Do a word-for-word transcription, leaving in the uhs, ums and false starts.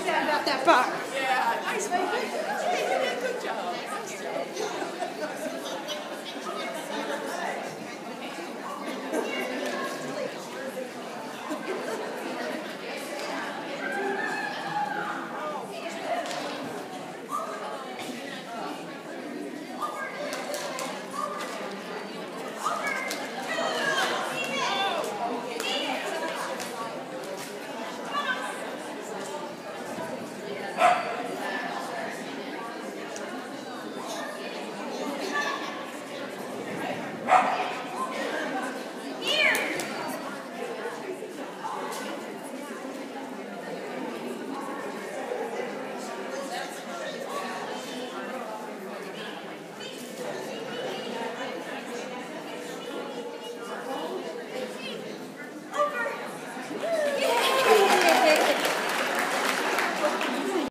About that bar. Yeah, nice one. Hey, you did a good job. Nice job.